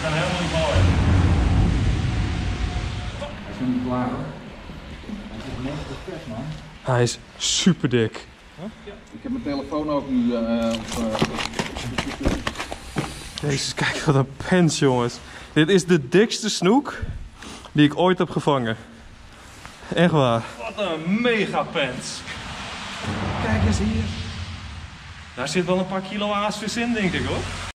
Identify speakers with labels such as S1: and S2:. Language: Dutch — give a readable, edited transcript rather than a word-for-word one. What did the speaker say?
S1: zijn helemaal niet mooi.
S2: Hij is nog niet klaar hoor. Hij zit net op vers man.
S1: Hij is super dik.
S2: Ja. Ik heb mijn telefoon ook nu
S1: Jezus, kijk wat een pens jongens. Dit is de dikste snoek die ik ooit heb gevangen. Echt waar. Wat een mega pens. Kijk eens hier. Daar zit wel een paar kilo aasvis in denk ik hoor.